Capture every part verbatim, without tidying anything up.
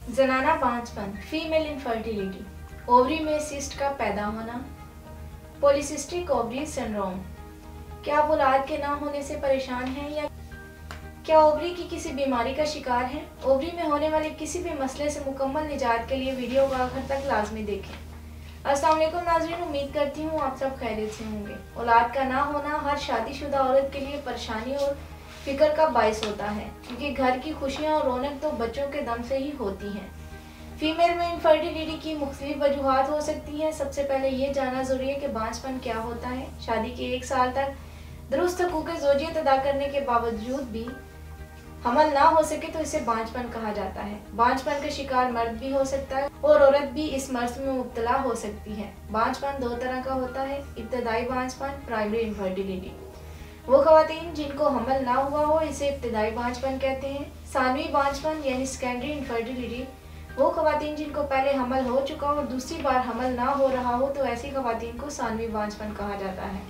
जनाना बांझपन, female infertility, ovary में सिस्ट का पैदा होना, पॉलीसिस्टिक ओवरी सिंड्रोम। क्या आप औलाद के ना होने से परेशान हैं या क्या ओवरी की किसी बीमारी का शिकार हैं? ओवरी में होने वाले किसी भी मसले से मुकम्मल निजात के लिए वीडियो को आखिर तक लाजमी देखें। अस्सलाम वालेकुम नाज़रीन, उम्मीद करती हूँ आप सब खैरियत से होंगे। औलाद का ना होना हर शादीशुदा औरत के लिए परेशानी और फिक्र का बायस होता है, क्योंकि घर की खुशियाँ और रौनक तो बच्चों के दम से ही होती हैं। फीमेल में इनफर्टिलिटी की मुख्तलिफ वजूहात हो सकती हैं। सबसे पहले ये जानना जरूरी है कि बांझपन क्या होता है। शादी के एक साल तक दुरुस्त हकूक़ ज़ौजियत अदा करने के बावजूद भी हमल ना हो सके तो इसे बांझपन कहा जाता है। बांझपन का शिकार मर्द भी हो सकता है और औरत भी इस मर्ज में मुब्तला हो सकती है। बांझपन दो तरह का होता है, इब्तदाई बांझपन, प्राइमरी इनफर्टिलिटी। वो खवातीन जिनको हमल ना हुआ हो इसे इब्तदाई बांझपन कहते हैं। सानवी बांझपन यानी सेकेंडरी इनफर्टिलिटी, वो खवातीन जिनको पहले हमल हो चुका हो और दूसरी बार हमल ना हो रहा हो तो ऐसी खवातीन को सानवी बांझपन कहा जाता है।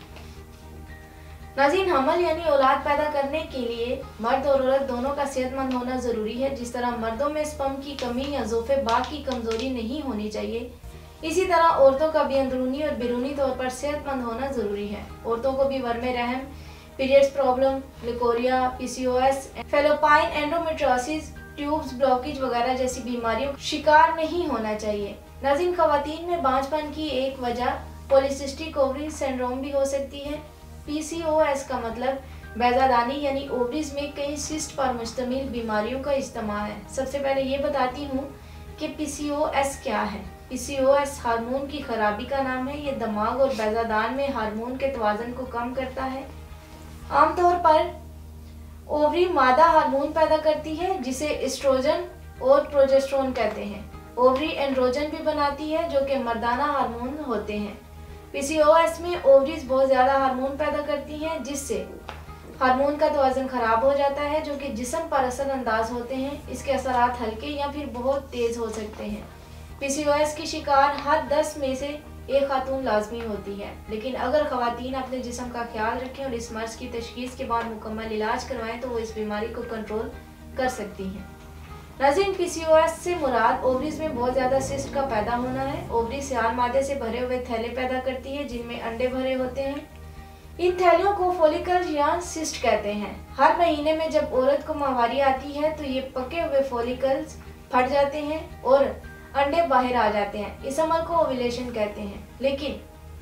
नाज़रीन, हमल यानी औलाद पैदा करने के लिए मर्द और औरत दोनों का सेहतमंद होना ज़रूरी है। जिस तरह मर्दों में स्पर्म की कमी या ज़ोफ़े बाग की कमज़ोरी नहीं होनी चाहिए, इसी तरह औरतों का भी अंदरूनी और बैरूनी तौर पर सेहतमंद होना ज़रूरी है। औरतों को भी वर्मे रहम, periods problem, leucorrhoea, PCOS, fallopian endometriosis, tubes blockage वगैरह जैसी बीमारियों का शिकार नहीं होना चाहिए। नाज़रीन, खवातीन में बांझपन की एक वजह पॉलीसिस्टिक ओवरी सिंड्रोम भी हो सकती है। पीसीओएस का मतलब बैजादानी यानी ओवरीज में कई सिस्ट पर मुश्तमिल बीमारियों का इस्तेमाल है। सबसे पहले ये बताती हूँ कि पीसीओएस क्या है। पीसीओएस हार्मोन की खराबी का नाम है। ये दिमाग और बैजादान में हार्मोन के तवाज़ुन को कम करता है। आमतौर पर ओवरी मादा हार्मोन पैदा करती है जिसे एस्ट्रोजन और प्रोजेस्टेरोन कहते हैं। ओवरी एंड्रोजन भी बनाती है जो कि मर्दाना हार्मोन होते हैं। पीसीओएस में ओवरीज बहुत ज़्यादा हार्मोन पैदा करती हैं जिससे हार्मोन का तवाज़ुन खराब हो जाता है, जो कि जिस्म पर असर अंदाज होते हैं। इसके असरात हल्के या फिर बहुत तेज़ हो सकते हैं। पीसीओएस की शिकार हर दस में से एक खातून लाजमी होती है, लेकिन अगर खवातीन अपने जिस्म का ख्याल रखें और इस मर्ज की तशखीस के बाद मुकम्मल इलाज करवाएं तो वो इस बीमारी को कंट्रोल कर सकती हैं। नाज़रीन, पीसीओएस से मुराद ओवरीज में बहुत ज़्यादा सिस्ट का पैदा होना है। ओवरी सियाल मादे से भरे हुए थैले पैदा करती है जिनमें अंडे भरे होते हैं। इन थैलियों को फॉलिकल या सिस्ट कहते हैं। हर महीने में जब औरत को माहवारी आती है तो ये पके हुए फॉलिकल्स फट जाते हैं और अंडे बाहर आ जाते हैं। इस अमल को ओव्यूलेशन कहते हैं। लेकिन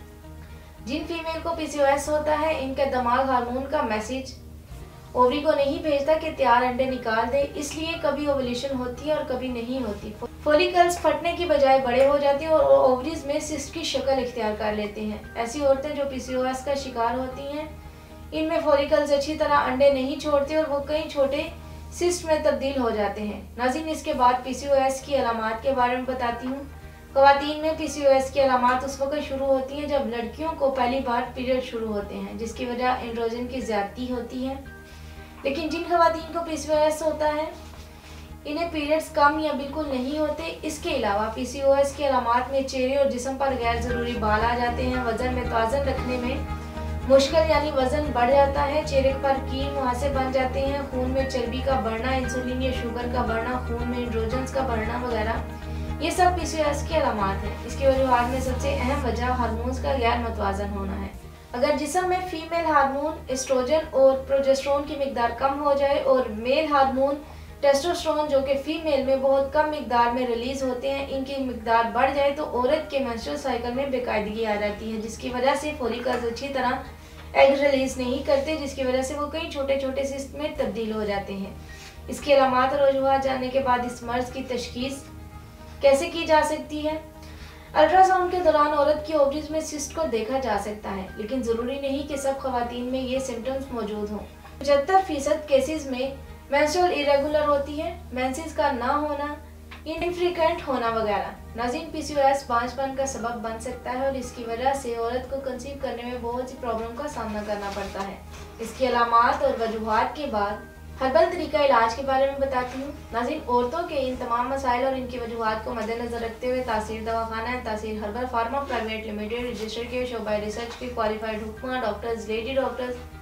जिन फीमेल को पीसीओएस होता है इनका दिमाग हार्मोन का मैसेज ओवरी को नहीं भेजता कि तैयार अंडे निकाल दे, इसलिए कभी ओव्यूलेशन होती है और कभी नहीं होती। फॉलिकल्स फटने की बजाय बड़े हो जाते हैं और ओवरीज में सिस्ट की शक्ल इख्तियार कर लेते हैं। ऐसी औरतें जो पीसीओएस का शिकार होती हैं इनमें फॉलिकल्स अच्छी तरह अंडे नहीं छोड़ते और वो कई छोटे सिस्ट में तब्दील हो जाते हैं। नाज़रीन, इसके बाद पीसीओएस की अलामात के बारे में बताती हूँ। खवातीन में पीसीओएस की अलामात उस वक्त शुरू होती हैं जब लड़कियों को पहली बार पीरियड शुरू होते हैं, जिसकी वजह एंड्रोजन की ज्यादती होती है। लेकिन जिन खवातीन को पीसीओएस होता है इन्हें पीरियड्स कम या बिल्कुल नहीं होते। इसके अलावा पीसीओएस की अलामात में चेहरे और जिस्म पर गैर ज़रूरी बाल आ जाते हैं। वजन में तवाज़ुन रखने में मुश्किल यानी वजन बढ़ जाता है। चेहरे पर कील मुहासे बन जाते हैं। खून में चर्बी का बढ़ना, इंसुलिन या शुगर का बढ़ना, खून में एंड्रोजन्स का बढ़ना वगैरह, ये सब पीसीओएस की अलामात हैं। इसकी वजूहात में सबसे अहम वजह हार्मोन्स का गैर मतवाजन होना है। अगर जिस्म में फीमेल हार्मोन एस्ट्रोजन और प्रोजेस्टेरोन की मिकदार कम हो जाए और मेल हार्मोन टेस्टोस्टेरोन जो कि फीमेल में बहुत कम मिकदार में रिलीज होते हैं, इनकी मिकदार बढ़ जाए तो औरत के मेंस्ट्रुअल साइकिल में बेकायदगी आ जाती है, जिसकी वजह से फॉलिकल्स अच्छी तरह एग रिलीज नहीं करते, जिसकी वजह से वो कई छोटे छोटे सिस्ट में तब्दील हो जाते हैं। इसकी अलामात और वजूहात जानने के बाद इस मर्ज की तशखीस कैसे की जा सकती है। अल्ट्रासाउंड के दौरान औरत की ओवरीज में सिस्ट को देखा जा सकता है, लेकिन ज़रूरी नहीं कि सब खवातीन में ये सिम्टम्स मौजूद हों। पचहत्तर फीसद केसेस में मेंस्ट्रुअल इरेगुलर होती है, मेंसेस का ना होना, इनफ्रीक्वेंट होना वगैरह। नाज़रीन, पीसीओएस बांझपन का सबब बन सकता है और इसकी वजह से औरत को कंसीव करने में बहुत सी प्रॉब्लम का सामना करना पड़ता है। इसकी अलामात और वजूहात के बाद हर्बल तरीका इलाज के बारे में बताती हूँ। नाज़रीन, औरतों के इन तमाम मसाइल और इनकी वजूहात को मद्देनजर रखते हुए Taseer Dawakhana Taseer herbal pharma private limited register के शोबा रिसर्च के क्वालिफाइड हुक्मा डॉक्टर्स, लेडी डॉक्टर्स,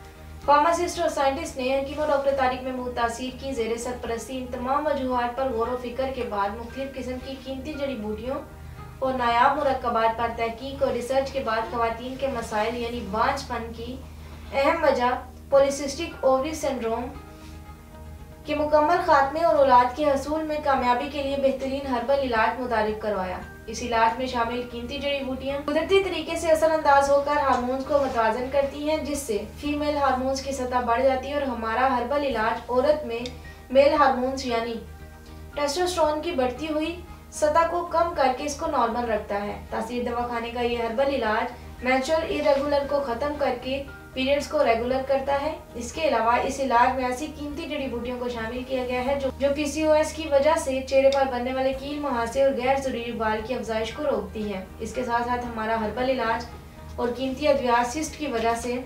फार्मासिस्ट और साइंटिस्ट ने हकीम डॉक्टर तारिक महमूद तासीर की जेर सरपरस्ती इन तमाम वजूहात पर गौर व फिक्र के बाद मुख्तलिफ किस्म की कीमती जड़ी बूटियों और नायाब मुरक्कबात पर तहकीक और रिसर्च के बाद खवातीन के मसाइल यानी बांझपन की अहम वजह पॉलीसिस्टिक ओवरी सिंड्रोम के मुकम्मल खात्मे और औलाद के हसूल में कामयाबी के लिए बेहतरीन हर्बल इलाज मुतारिफ करवाया। इस इलाज में शामिल कीमती जड़ी बूटियां कुदरती तरीके से असरअंदाज होकर हार्मोन्स को मतवाजन करती हैं, जिससे फीमेल हार्मोन्स की सतह बढ़ जाती है और हमारा हर्बल इलाज औरत में मेल हार्मोन्स यानी टेस्टोस्टेरोन की बढ़ती हुई सतह को कम करके इसको नॉर्मल रखता है। तासीर दवाखाने का ये हर्बल इलाज मेंस्ट्रुअल इरेगुलर को खत्म करके पीरियड्स को रेगुलर करता है। इसके अलावा इस इलाज में ऐसी कीमती जड़ी बूटियों को शामिल किया गया है जो जो पीसीओएस की वजह से चेहरे पर बनने वाले कील मुहासे और गैर जरूरी बाल की अफजाइश को रोकती है। इसके साथ साथ हमारा हर्बल इलाज और कीमती अद्वियात सिस्ट की वजह से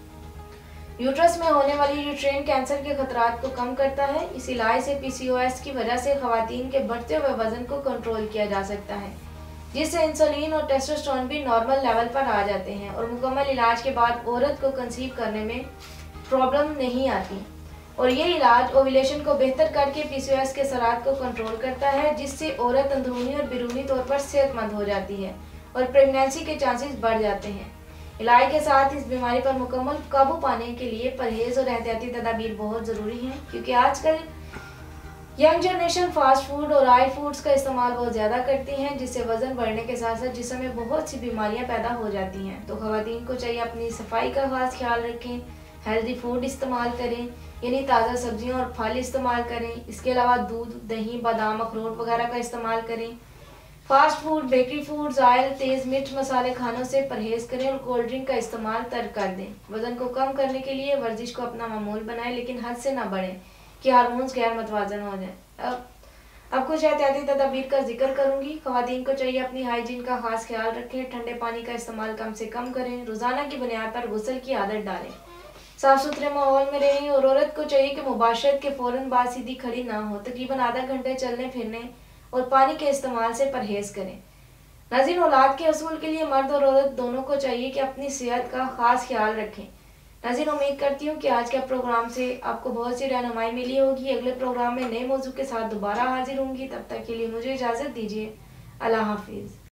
यूट्रस में होने वाली यूट्रेन कैंसर के खतरात को कम करता है। इस इलाज से पीसीओएस की वजह से खवातीन के बढ़ते हुए वजन को कंट्रोल किया जा सकता है, जिससे इंसुलिन और टेस्टोस्टेरोन भी नॉर्मल लेवल पर आ जाते हैं और मुकम्मल इलाज के बाद औरत को कंसीव करने में प्रॉब्लम नहीं आती। और ये इलाज ओव्यूलेशन को बेहतर करके पीसीओएस के असरात को कंट्रोल करता है, जिससे औरत अंदरूनी और बैरूनी तौर पर सेहतमंद हो जाती है और प्रेगनेंसी के चांसेस बढ़ जाते हैं। इलाज के साथ इस बीमारी पर मुकम्मल काबू पाने के लिए परहेज और एहतियाती तदाबीर बहुत ज़रूरी हैं, क्योंकि आजकल यंग जनरेशन फास्ट फूड और ऑयल फूड्स का इस्तेमाल बहुत ज़्यादा करती हैं, जिससे वज़न बढ़ने के साथ साथ जिस्म में बहुत सी बीमारियां पैदा हो जाती हैं। तो ख़वातीन को चाहिए अपनी सफाई का खास ख्याल रखें, हेल्दी फूड इस्तेमाल करें, यानी ताज़ा सब्जियां और फल इस्तेमाल करें। इसके अलावा दूध, दही, बादाम, अखरोट वगैरह का इस्तेमाल करें। Fast food, bakery foods, oil, तेज़ मिर्च मसाले खानों से परहेज करें और कोल्ड ड्रिंक का इस्तेमाल तर्क कर दें। वज़न को कम करने के लिए वर्जिश को अपना मामूल बनाएं, लेकिन हद से ना बढ़ें कि हार्मोन्स गैर मतवाजन हो जाएं। अब अब कुछ एहतियाती तदाबीर का जिक्र करूंगी। खवातीन को चाहिए अपनी हाइजीन का खास ख्याल रखें, ठंडे पानी का इस्तेमाल कम से कम करें, रोज़ाना की बुनियाद पर गुस्ल की आदत डालें, साफ सुथरे माहौल में रहें और औरत को चाहिए कि मुबाशरत के फ़ौरन बाद सीधी खड़ी ना हो, तकरीबन आधा घंटे चलने फिरने और पानी के इस्तेमाल से परहेज करें। नाज़रीन, औलाद के हसूल के लिए मर्द और औरत दोनों को चाहिए कि अपनी सेहत का खास ख्याल रखें। नाज़रीन, उम्मीद करती हूँ कि आज के प्रोग्राम से आपको बहुत सी रहनुमाई मिली होगी। अगले प्रोग्राम में नए मौजू के साथ दोबारा हाजिर होंगी। तब तक के लिए मुझे इजाज़त दीजिए। अल्लाह हाफिज़।